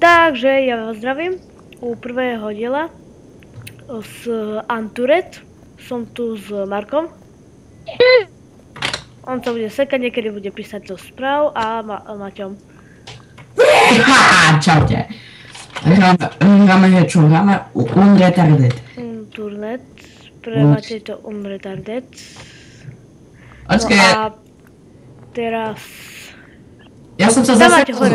Takže ja vás zdravím u prvého diela z Anturet. Som tu s Markom. On sa bude sekať, niekedy bude písať do správ a Maťom. Haha, čaute. Hráme čo? Hráme Unretarded. Turnet. Pre Maťej to Unretarded. No a teraz... Ja som sa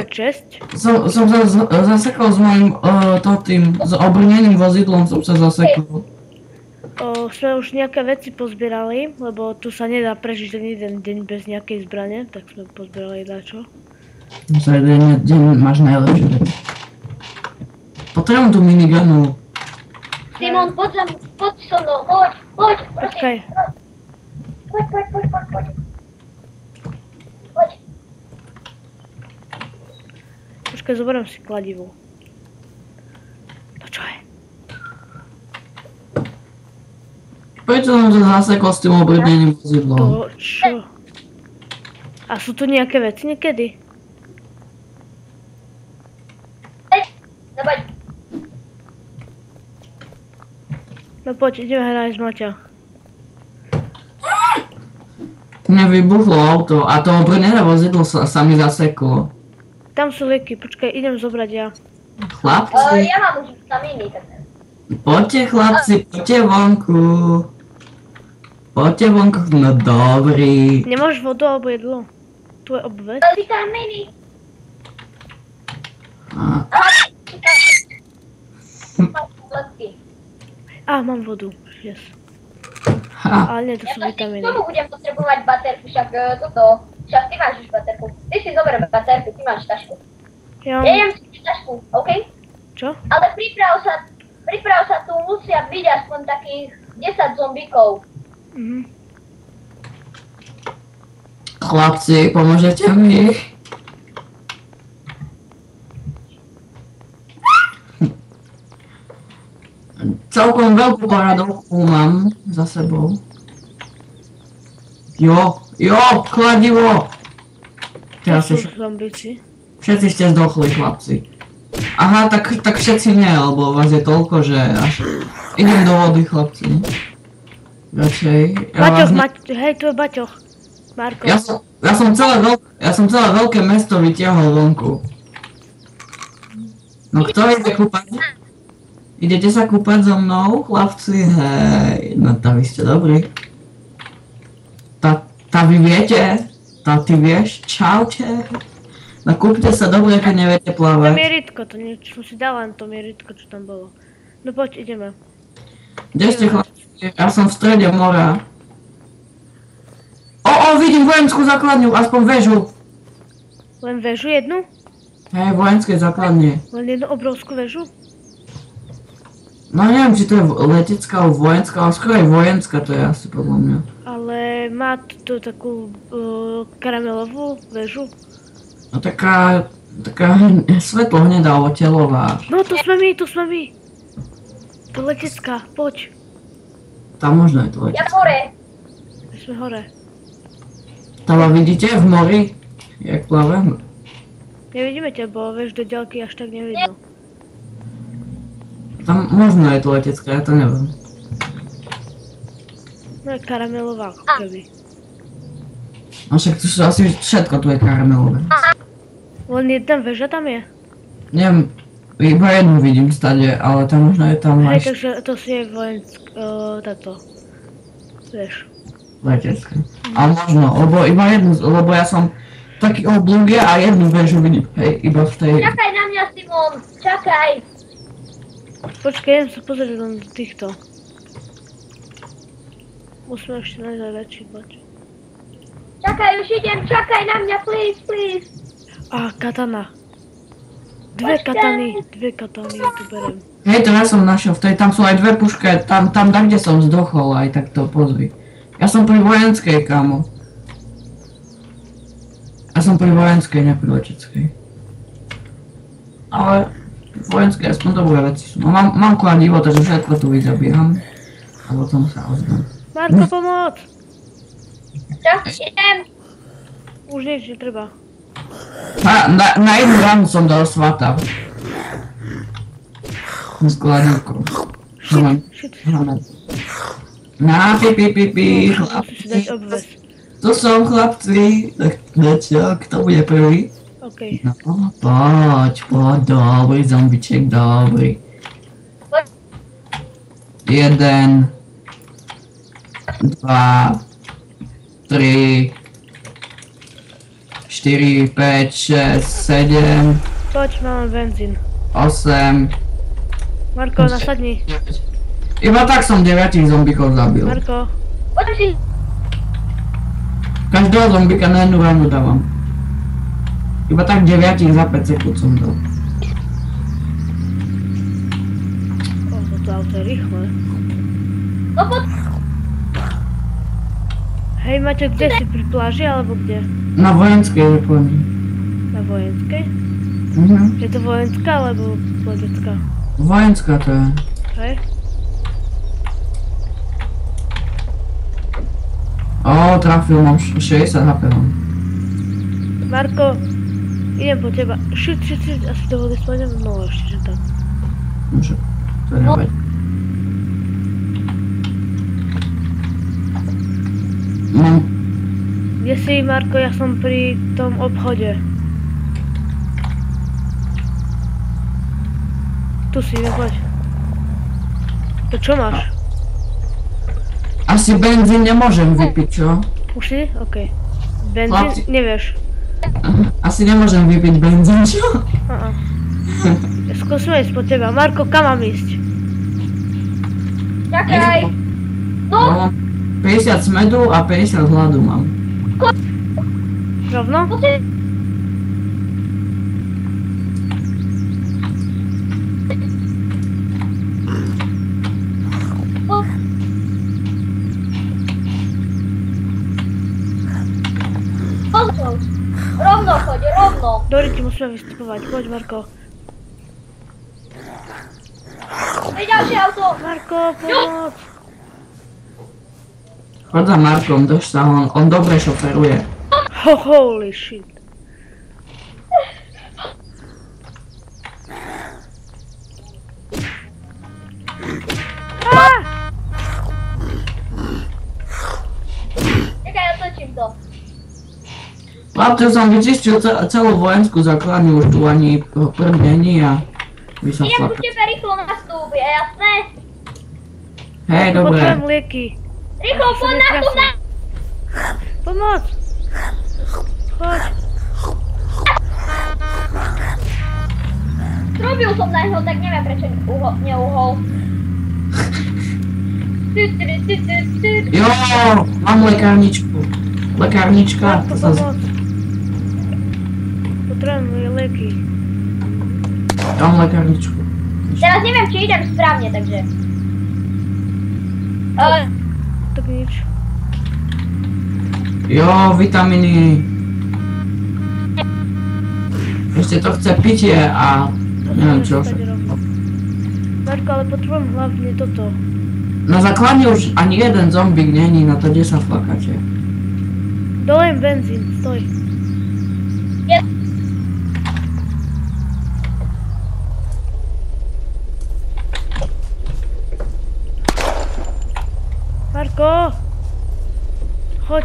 zasekol s mojím s obrneným vozidlom som sa zasekol. Sme už nejaké veci pozbierali, lebo tu sa nedá prežiť ani jeden deň bez nejakej zbrane, tak sme pozbierali dačo. Za jeden deň máš najlepšie deň. Potrebujem tú minigunu. Simon, poď so mnou, poď, Počkaj. Poď. Počkaj, zoberiem si kladivo. To čo je? Prečo som sa zasekol s tým obrneným vozidlom? To čo? A sú tu nejaké veci niekedy? Poď. No poď, ideme hrať z Maťa. Mne vybuchlo auto a to obrnené vozidlo sa mi zaseklo. Tam sú lieky, počkaj, idem zobrať ja. Chlapci. Ja mám už vitamíny, tak... Poďte chlapci, poďte vonku. Poďte vonku, no dobrý. Nemáš vodu alebo jedlo? Tu je obvez. Vitamíny. Mám vodu, yes. Ha. Ale nie, to sú vitamíny. Ja budem potrebovať baterku, však však ty máš už baterku. Ty si zober baterku, ty máš tašku. Ja idem si tašku, OK? Čo? Ale priprav sa, tu musia byť aspoň takých 10 zombíkov. Chlapci, pomôžete mi? Celkom veľkú poradovku mám za sebou. Jo, kladivo! Teraz všetci ste zdochli, chlapci. Aha, tak všetci nie, lebo vás je toľko, že až... Idem do vody, chlapci. Radšej... Baťoch, hej, tu je Baťoch. Marko. Ja som celé veľké mesto vytiahol vonku. No kto ide kúpať? Idete sa kúpať so mnou, chlapci? Hej, no to vy ste dobrí. Tá vy viete? Tá ty vieš? Čaute. No kúpte sa dobre, keď neviete To plávať. mieritko, to niečo, som si dala to mieritko, čo tam bolo. No poď, ideme. Kde ste chlapci? Ja som v strede mora. Vidím vojenskú základňu, aspoň väžu. Len väžu jednu? Hej, vojenské základne. Len jednu obrovskú väžu? No neviem, či to je letecká alebo vojenská, ale skôr aj vojenská to je asi podľa mňa. Ale má tu takú karamelovú väžu. No taká svetlo hnedá telová. No tu sme my. To letecká, poď. Tam možno je to letecká. Ja hore. My sme hore. Tam ma vidíte v mori? Jak plavem? Nevidíme ťa, bo vieš, do ďalky až tak nevidno. Tam možno je to letecká, ja to neviem. No je karamelová, ako keby. No však tu sú asi všetko tu je karamelové. Len jedna väža tam je? Neviem, iba jednu vidím stade, ale tam možno je tam Hej, aj takže to si je vojenské, táto. Vieš. letecká. A možno, lebo ja som taký oblúge a jednu väžu vidím, hej, iba v tej... Čakaj na mňa, Simon, čakaj. Počkaj, idem sa pozrieť len do týchto. Musíme ešte nájsť aj väčší bač. Čakaj, už idem, čakaj na mňa, please. Katana. Dve katany ja tu berem. Hej, to ja som našiel, tam sú aj dve pušky, tam kde som zdochol, aj tak to pozri. Ja som pri vojenskej, kámo. Ja som pri vojenskej, ne pri leteckej. Ale vojenské aspoň dobré veci sú. No mám kladivo, takže všetko tu vyzabíjam. A potom sa oznám. Marko, pomoc! Čo? Idem. Už nič netreba. Na jednu ránu som dal svata. S kladivkou. Shit. Na, pi, Musíš si dať obves. Tu som chlapci, tak čo, kto bude prvý? OK. No, poď, dobrý zombiček, dobrý. 1, 2, 3, 4, 5, 6, 7, Poď, máme benzín. 8. Marko, nasadni. Iba tak som 9 zombikov zabil. Marko. Poďme si. Každého zombika na jednu ránu dávam. Iba tak 9 za 5 sekúnd som dal. Toto auto je rýchle. No poď. Hej, Maťo, kde si? Pri pláži alebo kde? Na vojenskej reklame. Na vojenskej? Je to vojenská alebo letecká? Vojenská to je. Hej? Ó, trafil, mám 60 HP. Marko, idem po teba. Šut, asi do vody spadnem? No ešte, že tak. Môže, to nevadí. Mám... Kde si, Marko? Ja som pri tom obchode. Tu si, poď. To čo máš? Asi benzín nemôžem vypiť, čo? Už si? OK. Benzín? Chlapci. Nevieš. Asi nemôžem vypiť benzín, čo? Skúsme ísť po teba. Marko, kam mám ísť? Čakaj. No. Mám 50 smedu a 50 hladu mám. Rovno? Poď. Rovno choď, rovno. Dobre, ti musíme vystupovať. Poď, Marko. Je ďalšie auto. Marko, pomoc! Chod za Markom, drž sa, on dobre šoferuje. Holy shit. Čakaj, otočím to. Chlapci, som vyčistil celú vojenskú základňu, už tu ani prv není a vy sa Idem ku chlapci. tebe rýchlo nastup, je jasné? Hej, dobre. Potrebujem lieky. Rýchlo, poď nastup na... Pomoc! Choď. Zrobil som na neho, tak neviem prečo neuhol. Jo, mám lekárničku. Lekárnička, Marko, to sa... pomoc. Potrebujem lieky. Mám lekárničku. Teraz neviem, či idem správne, takže... Tak nič. Jo, vitamíny. Ešte to chce pitie a... neviem čo. Marko, ale potrebujem hlavne toto. Na základne už ani jeden zombík není, na to kde sa flakáte. Dolejem benzín, stoj. Marko! Choď.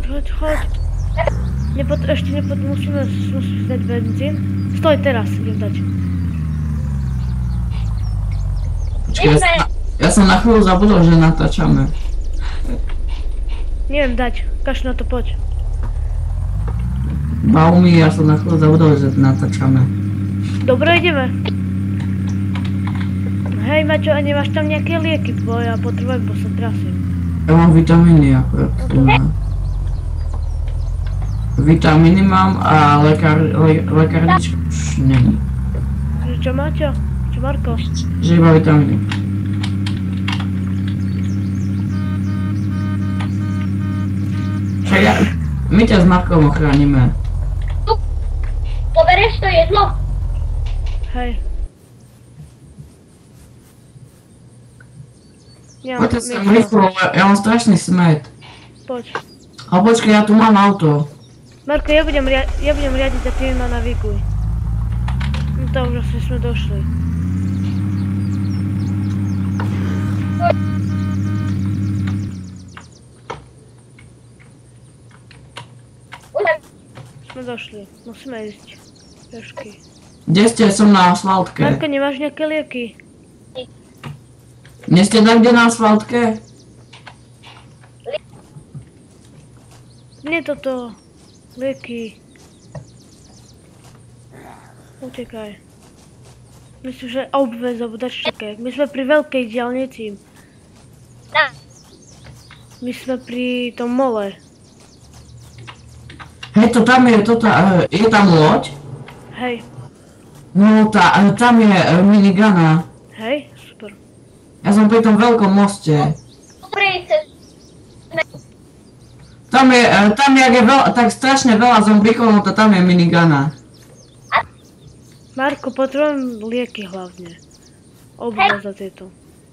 Musíme dať benzín. Stoj teraz, idem dať. Počkaj, ja som na chvíľu zabudol, že natáčame. Neviem dať, kaž na to, poď. Baumi, ja som na chvíľu zabudol, že natáčame. Dobre, ideme. Hej Maťo, a nemáš tam nejaké lieky, bo ja potrebujem, bo sa trasím. Ja mám vitamíny akurát. Vitamíny mám a lekárnička už není. Čo Maťo? Čo Marko? Že iba vitamíny. Však my ťa s Markom ochránime. Poberieš to jedlo? Hej. Poďte sem rýchlo, ja mám strašný smet. Poď. A počkaj, ja tu mám auto. Marko, ja budem riadiť a ty ma navíkuj. No to už asi sme došli. sme došli. Musíme ísť. Pešky. Kde ste? Som na asfaltke. Marko, nemáš nejaké lieky? Nie ste tam, kde na asfaltke? Nie toto. Lieky. Utekaj. Myslím, že obvez, alebo čakaj. My sme pri veľkej diaľnici. My sme pri tom mole. Hej, to tam je, je tam loď? Hej. No, tam je minigana. Hej, super. Ja som pri tom veľkom moste. Tam je, jak je tak strašne veľa zombíkov, no to tam je minigana. Marko, potrebujem lieky hlavne. Obvez za tieto.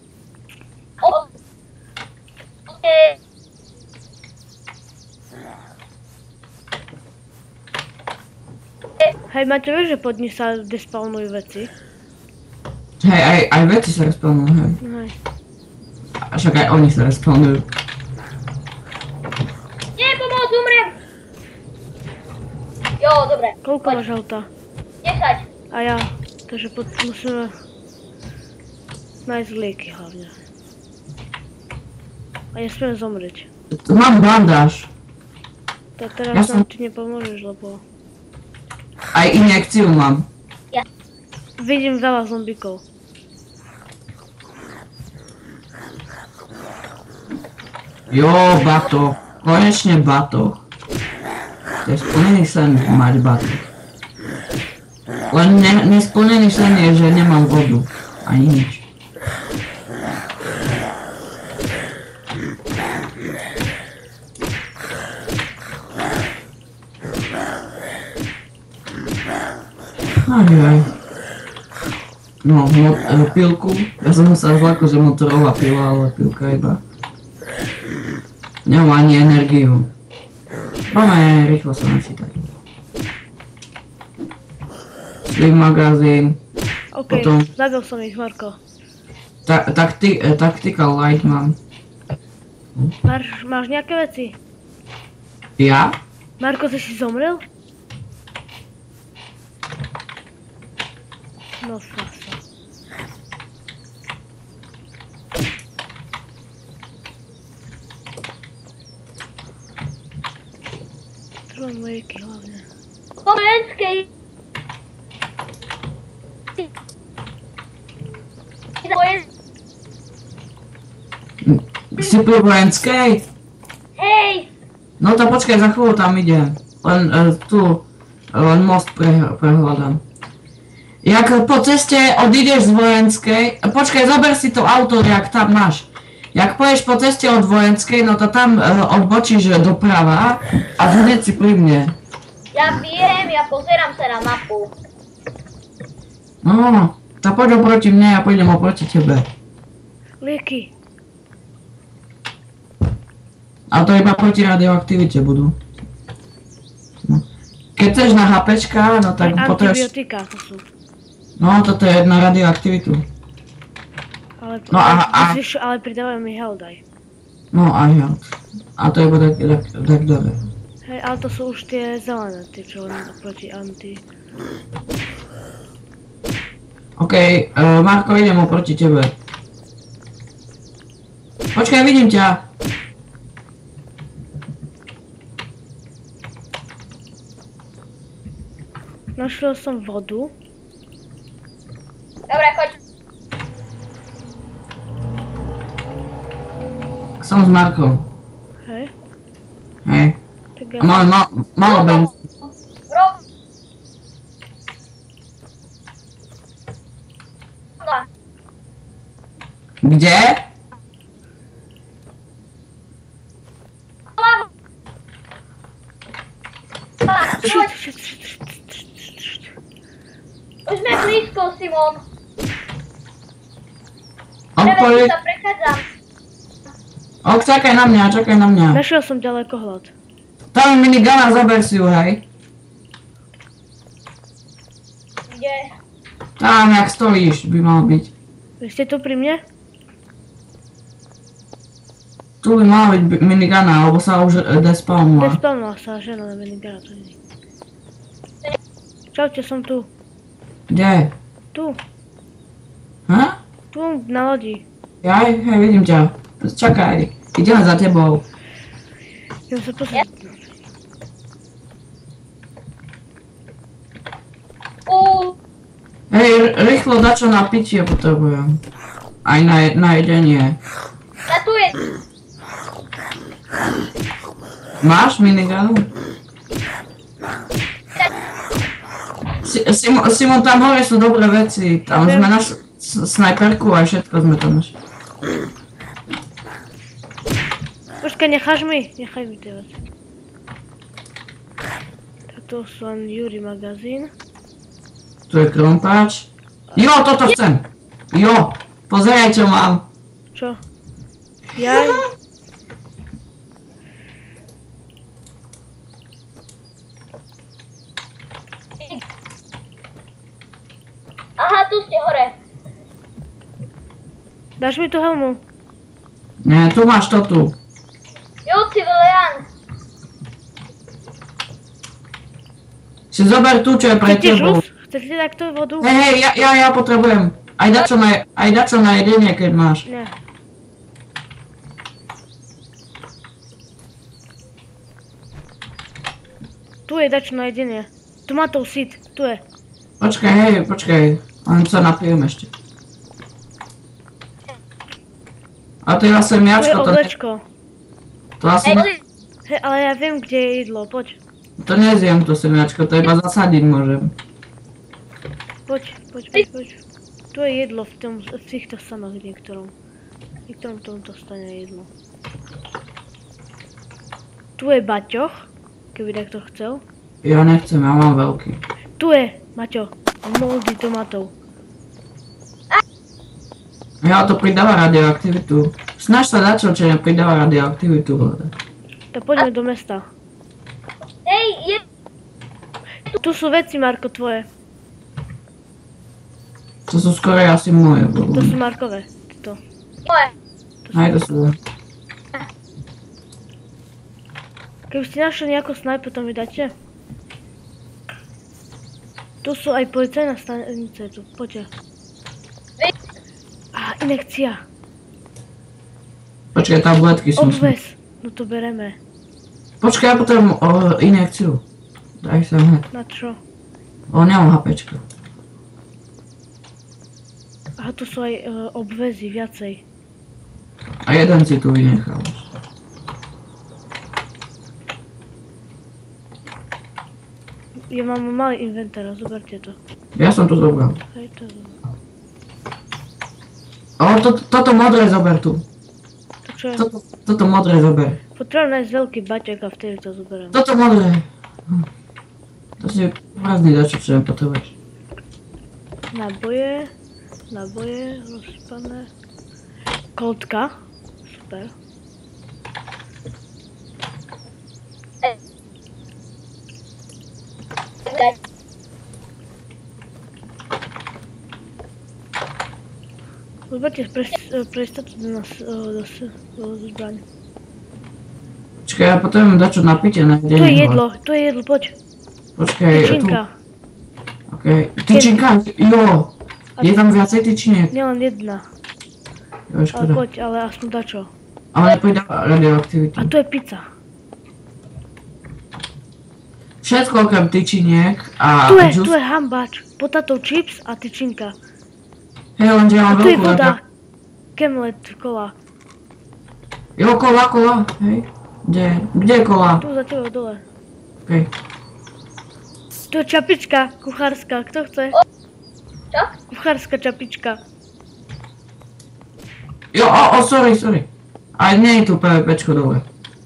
Hej, Maťo, vieš, že pod ní sa despawnujú veci? Hej, aj veci sa respawnujú, hej. Hej. A však aj oni sa respawnujú. Nie, pomoc, umrem! Jo, dobre. Koľko máš auta? 10. A ja. Takže musíme nájsť lieky hlavne. A nesmieme zomrieť. Mám bandáž. Tak teraz Ja som- nám ti nepomôžeš, lebo Aj injekciu mám. vidím veľa zombíkov. Jo, batoh. Konečne batoh. To je splnený sen mať batoh. Len nesplnený sen je, že nemám vodu. Ani nič. Ajaj. No, pilku. Ja som sa zlako, že motorová pila, ale pilka iba. Nemám ani energiu. Máme, rýchlo sa načítať. Slim magazín. OK, Potom- zabil som ich, Marko. Tactical light mám. Máš nejaké veci? Ja? Marko, ty si zomrel? No fasa. Trvám lieky hlavne. Slovenskej. Si pri vojenskej? Hej! No to počkaj, za chvíľu tam idem. Len len most prehľadám. Jak po ceste odídeš z vojenskej, počkaj, zober si to auto, jak tam máš. Jak pôjdeš po ceste od vojenskej, no to tam odbočíš doprava a hneď si pri mne. Ja viem, ja pozerám sa na mapu. No, tak poď oproti mne, ja pôjdem oproti tebe. Lieky. A to iba proti radioaktivite budú. No. Keď chceš na HPčka, no tak Aj potrebuješ... antibiotika to sú. No, toto je na radioaktivitu. Ale, No a- ale pridávajú mi health aj. No aj ja. A to je iba tak dobre. Hej, ale to sú už tie zelené, tie čo len proti anti. OK, Marko, idem oproti tebe. Počkaj, vidím ťa. Našiel som vodu. Dobre, choď. Som s Markom. Hej. Hej. Tak ja... A máme malo benzín. Rob. Kde? Choď. Už sme blízko, Simon. Odpoveď. Sa prechádzam. Ok, čakaj na mňa. Našiel som ďalekohľad. Tam je minigana, zober si ju, hej. Kde? Tam, jak stojíš, by mal byť. Vy ste tu pri mne? Tu by mala byť minigana, alebo sa už despawnula. Despawnula sa žena na minigana, to nie. Čaute, som tu. Kde? Tu. Ha? Tu, na lodi. Hej, vidím ťa. Čakaj, idem za tebou. Idem sa pozrieť. Hej, rýchlo dačo na pitie potrebujem. Aj na jedenie. A tu je. Máš miniganu? Simon, tam hore sú dobré veci. Tam sme našli snajperku a všetko sme tam našli. Počkaj, nechaj mi tie veci. Tak to sú len Juri magazín. Tu je krompáč. Jo, toto chcem. Jo, pozeraj čo mám. Čo? Jaj. Aha, tu ste hore. Dáš mi tú helmu? Nie, tu máš to tu. Jo, civilian. Si zober tu, čo je pre Chcete tebou. žus? Chcete takto vodu? Hej, ja potrebujem. Aj dačo na jedenie, keď máš. Nie. Tu je dačo na jedenie. Tomatov sit, tu je. Počkaj. Len sa napijem ešte. A to je Tu zase je miačko, to oblečko. to asi... Hej, ale ja viem, kde je jedlo, poď. To nezjem to semiačko, to iba zasadiť môžem. Poď. Tu je jedlo v týchto stanoch niektorom. Niektorom tomto stane jedlo. Tu je baťoch, keby takto chcel. Ja nechcem, ja mám veľký. Tu je, Maťo, moldy tomatov. Ja, to pridáva radioaktivitu. Snaž sa dačo, čo nepridáva radioaktivitu. Tak poďme do mesta. Hej, je. Tu sú veci, Marko, tvoje. To sú skoro asi moje. To sú Markové. To. Moje. Aj to sú. Keby ste našli nejakú snajpu, to mi dáte? Tu sú aj policajná stanica, tu, poďte. Inekcia. Počkaj, tabletky som si... Obves. No to bereme. Počkaj, ja potrebujem injekciu. Daj sa hneď. Na čo? Nemám hapečka. Aha, tu sú aj obvezy, viacej. A jeden si tu vynechal. Ja mám malý inventár, zoberte to. Ja som to zobral. Hej, to zober. Toto modré zober tu. To čo je? Toto modré zober. Potrebujem nájsť veľký baťak a vtedy to zoberiem. Toto modré. To si prázdny dačo, čo nepotrebuješ. Naboje, rozsypané. Koltka, super. Zoberte prestatu do nás, do zbraň. Počkaj, ja potrebujem dačo na pitie na jedenie. Tu je jedlo, poď. Počkaj, Tyčinka. Okej, tyčinka, jo. Je tam viacej tyčiniek? Nie len jedna. Jo, Ale škoda. poď, ale aspoň dačo. Ale nepridáva radioaktivitu. A tu je pizza. Všetko okrem tyčiniek a Tu je hambač, potato chips a tyčinka. Hej, lenže ja A mám tu je veľkú voda. radio... Kemlet, kola. Jo, kola, hej. Kde je kola? Tu za tebou dole. Okej. Tu je čapička, kuchárska, kto chce? Čo? Kuchárska čapička. Jo, sorry. A nie je tu PvPčko dole.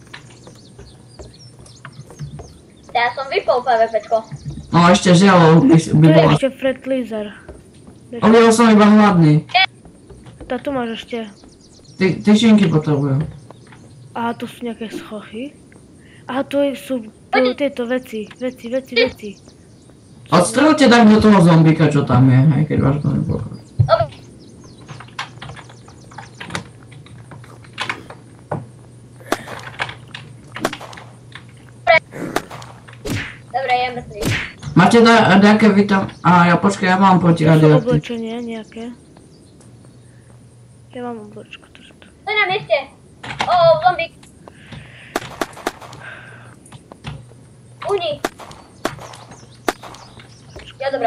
Ja som vypol PvPčko. No ešte žiaľ by Tu je bola. ešte Fred Lizer. Objel som iba hladný. Tá tu máš ešte. Tyčinky potrebujem. Aha, tu sú nejaké schochy. Aha, tu sú tieto veci. Odstrelte tak do toho zombika, čo tam je, aj keď váš to nepokoj. Dobre, je mŕtvý. Máš Máte nejaké vitam... A ja počkaj, ja mám proti To sú radioaktiv. oblečenie nejaké. Ja mám oblečko trošku. To je na mieste. O, zombík. Uhni. Ja, dobré.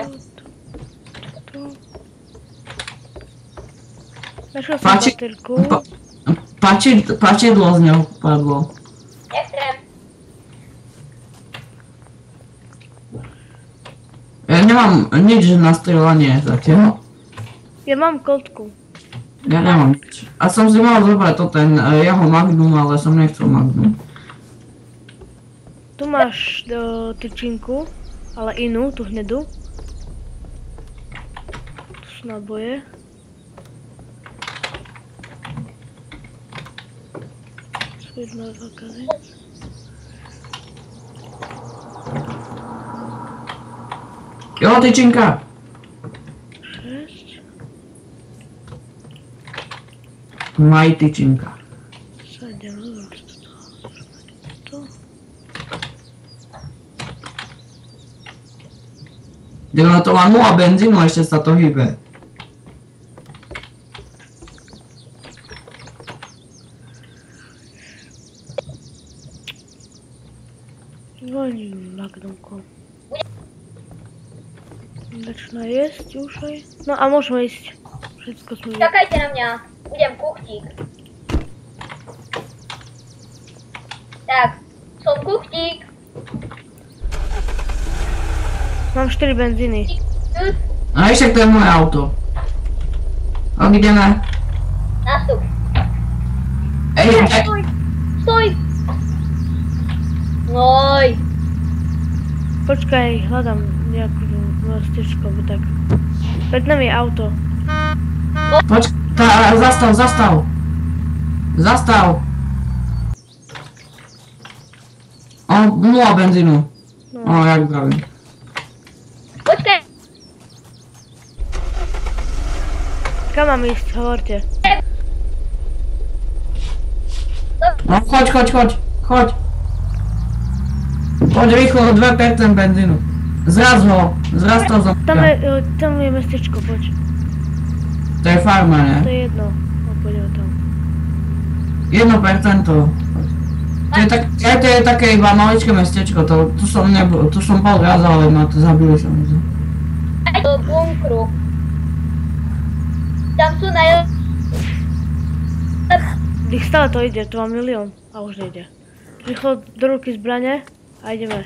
Našiel som Páči- baterku. Pačidlo z neho padlo. Nechcem. Ja nemám nič na strieľanie zatiaľ. Ja mám koltku. Ja nemám nič. A som si mal zobrať to ten jeho Magnum, ale som nechcel Magnum. Tu máš tyčinku, ale inú, tú hnedú. Tu sú náboje. Sweet motherfucker. Jo, tyčinka! 6. Maj tyčinka. 7. To. Ono to má 0 benzínu, ešte sa to hýbe. Voľním magnumkom. Začína jesť už aj. No a môžeme ísť. Všetko sme videli. Čakajte na mňa. Budem kuchtík. Tak, som kuchtík. Mám 4 benzíny. A ešte to je moje auto. Ok, ideme. Nastup. Ej, Stoj. Stoj. Noj. Počkaj, hľadám nejakú stečku, alebo tak. Pred nami je auto. zastav. Zastav. O, 0 benzínu. No. O, jak pravím. Počkaj. Kam mám ísť? Hovorte. No, choď. Poď rýchlo, 2% benzínu. Zraz to zombíka. Tam je mestečko, poď. To je farma, ne? To je jedno. No, poďme tam. 1%. To je také iba maličké mestečko, tu som bol raz, ale ma to zabili samozrejme. Aj do bunkru. Tam sú Dých stále to ide, tu mám milión. A už nejde. Rýchlo do ruky zbrane a ideme.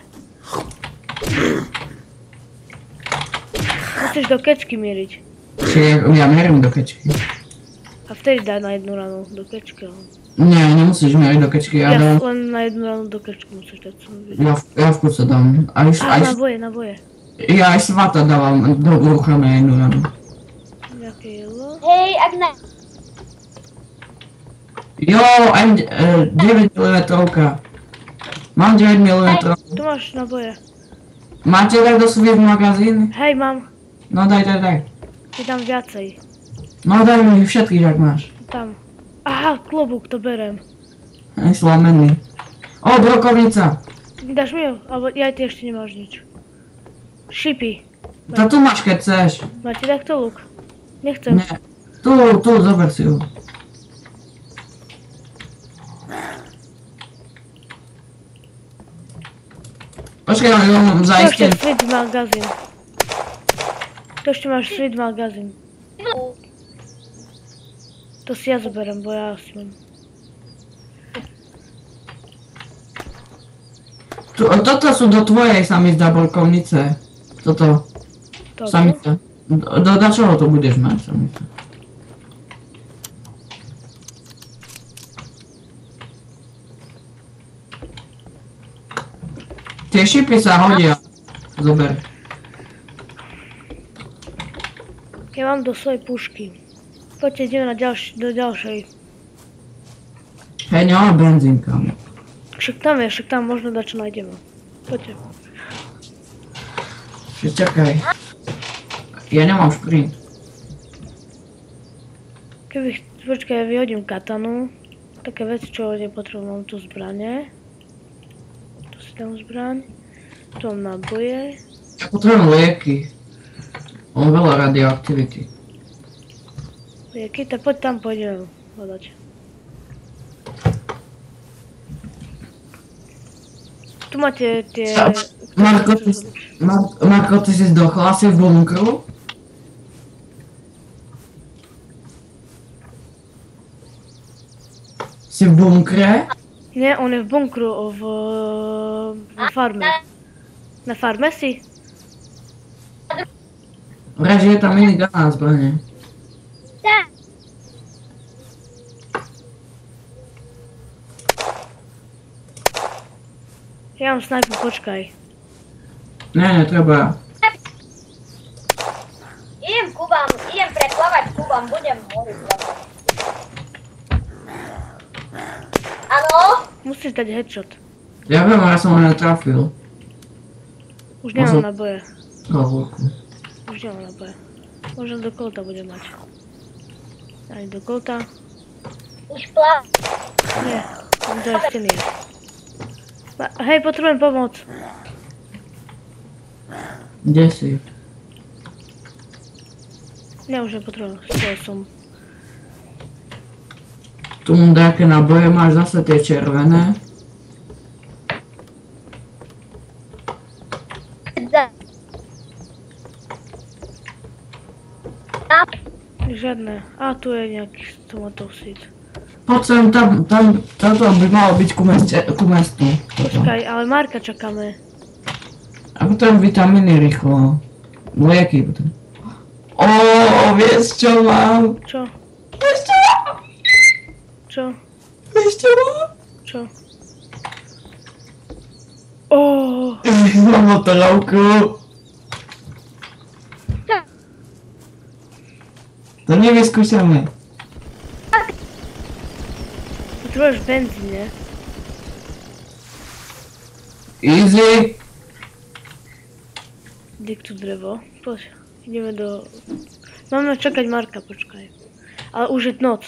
Musíš do kečky mieriť. Čiže ja mierim do kečky. A vtedy daj na jednu ranu do kečky. Nie, nemusíš mieriť do kečky, ja dám... Len na jednu ranu do kečky musíš dať, som videl. Ja v kuse dám. Naboje. Ja aj svata dávam do ucha na jednu ranu. Nejaké jelo. Hej, ak na... Jo, aj 9 mm. Mám 9 mm. Tu máš naboje. Máte tak do svojich magazín? Hej, mám. No daj. Je tam viacej. No daj mi všetkých, ak máš. Tam. Aha, klobúk, to berem. Aj slamený. O, brokovnica. Dáš mi ju? Alebo ja ty ešte nemáš nič. Šipy. To tu máš, keď chceš. Máte takto luk? Nechcem. Nie. Tu, zober si ju. Počkaj, ja mám Tu ešte zaistený. sweet magazín. Tu ešte máš sweet magazín. To si ja zoberiem, bo ja si mám. Toto sú do tvojej sa mi zdá brokovnice. Toto. Samica. Do čoho to budeš mať, samica? Tie šipy sa hodia. Zober. Ja mám do svojej pušky. Poďte, ideme do ďalšej. Hej, nemáme benzín, kam. Však tam možno dačo nájdeme. Poďte. Čakaj. Ja nemám šprint. Počkaj, ja vyhodím katanu. Také veci, čo nepotrebujem, mám tu zbrane. Tu si dám zbraň. Tu mám náboje. Ja potrebujem lieky. Mám veľa radioaktivity. Lieky, tak poď tam, pôjdeme hľadať. Tu máte tie... Marko, ty si zdochl asi v bunkru? Si v bunkre? Nie, on je v bunkru, v farme. Na farme si? Vraj, že je tam minigun na zbrane. Ja mám snajpu, počkaj. Ne, netreba. Idem preplavať Kubám, budem horiť. Áno? Musíš dať headshot. Ja viem, ale ja som ho netrafil. Už nemám naboje. Hovúrku. Už nemám naboje. Možno do kolta budem mať. Ani do kolta. Už plav. Nie, tam to ešte nie. Hej, potrebujem pomoc. Kde si? Ja už nepotrebujem, stôl som. Tu mu nejaké naboje, máš zase tie červené. Žiadne. A tu je nejaký stomatov sít. Poď sem, táto by malo byť ku mestu. Počkaj, ale Marka čakáme. A potom vitamíny rýchlo. Lieky potom. Vieš čo mám? Čo? Vieš čo mám? Čo? Vieš čo mám? Čo? Mám motorovku. To nevyskúšame. Potrebuješ benzín, nie? Easy. Dik tu drevo. Poď, ideme do... Máme čakať Marka, počkaj. Ale už je noc.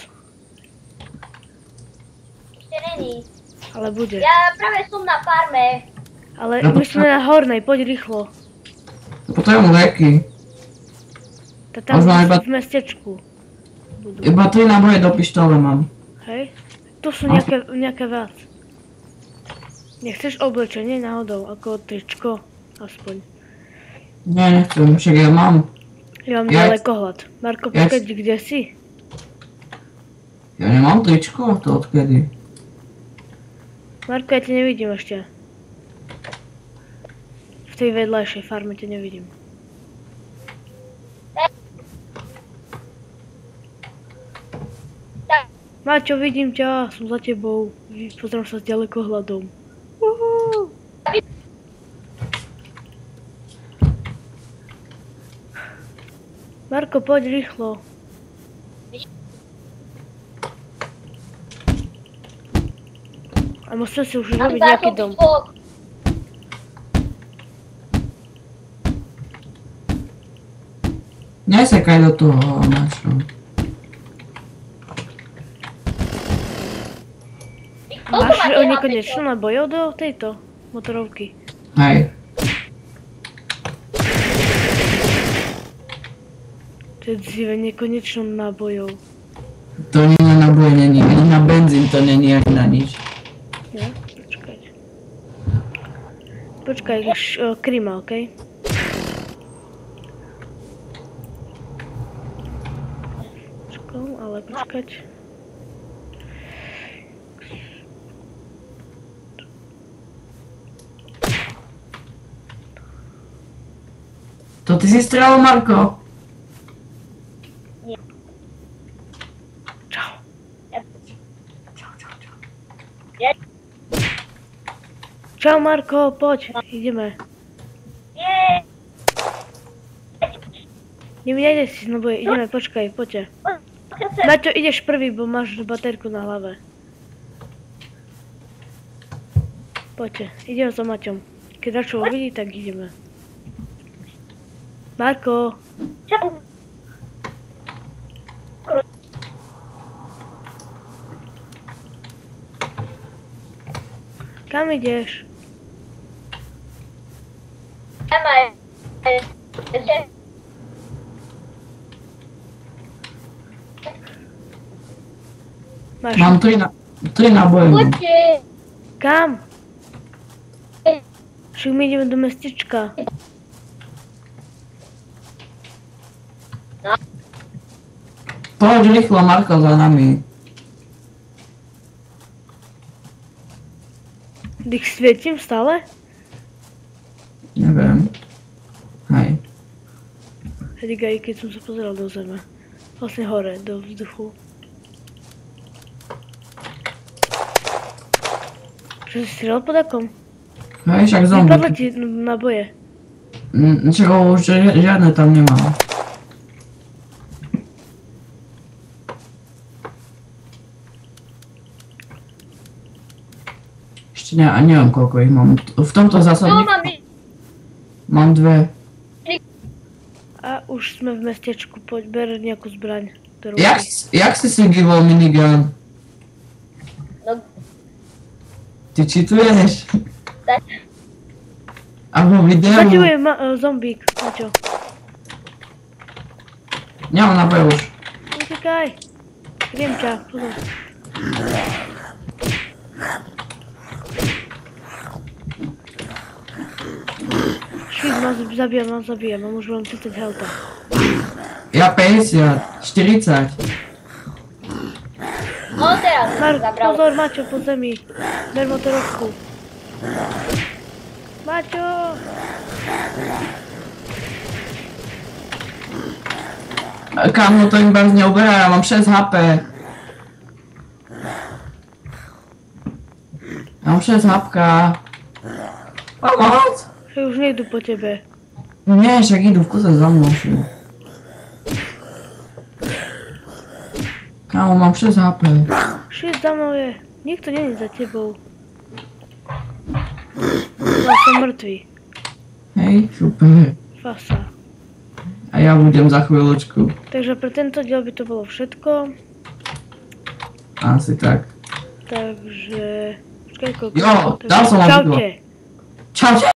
Ešte není. Ale bude. Ja práve som na farme. Ale my sme na hornej, poď rýchlo. Potrebujem lieky. Tam Možno iba- v mestečku. Budú. Iba 3 naboje do pištole mám. Hej? Tu sú nejaké viac. Nechceš oblečenie náhodou, ako tričko? Aspoň. Nie, nechcem, však ja mám. Ja mám Ja- ďalekohľad. Marko, počkaj, kde si? Ja nemám tričko, to odkedy? Marko, ja ťa nevidím ešte. V tej vedľajšej farme ťa nevidím. Maťo, vidím ťa, som za tebou. Pozriem sa s ďalekohľadom. Uhú. Marko, poď rýchlo. A musím si už robiť nejaký dom. Nesekaj do toho, Mačo. Máš nekonečno nabojov do tejto motorovky? Hej. To je dzive, nekonečno nabojov. To nie na naboj není, ani na benzín to není, ani na nič. Ja? Počkaj. Počkaj, krima, okej? Počkaj, ale počkať. To ty si strelil, Marko? Čau. Čau, Marko, poď, ideme. Nejde si znovu, ideme, počkaj, poďte. Maťo, ideš prvý, bo máš baterku na hlave. Poďte, ideme za Maťom. Keď Račo uvidí, tak ideme. Marko! Kam ideš? Máš. Mám 3 náboje. Poďte. Kam? Však my ideme do mestečka. Poď rýchlo, Marko, za nami. Dých svietím stále? Neviem. Hej. Hej, aj keď som sa pozeral do zeme. Vlastne hore, do vzduchu. Čo si strieľal pod akom? Hej, však Vypadlo zombie. ti naboje. Čego už žiadne tam nemám. Ešte neviem koľko ich mám. V tomto No, zásadníku mám 2. A už sme v mestečku, poď ber nejakú zbraň. Ktorú Jak si givol minigun? No, Ty čituješ? tak. Alebo videu? Maťo je zombík, Maťo. Nemám náboje už. Utekaj. Kriem ťa, pozor. Švít, mám zabíjam, mám už len 30 healta. Ja 50, 40. No teraz som zabral. Pozor, Maťo, po zemi. Ber motorovku. Maťo! Kámo, to im bardzo neuberá, ja mám 6 HP. Ja mám 6 hapka. Pomoc! Už nejdu po tebe. Nie, však idú v kuse za mnou. Kámo, mám 6 HP. Švít za mnou je. Nikto není za tebou. Ja som mŕtvý. Hej, super. Fasa. A ja budem za chvíľočku. Takže pre tento diel by to bolo všetko. Asi tak. Takže... Počkaj, koľko? Jo, dal som vám Čaute. Čaute.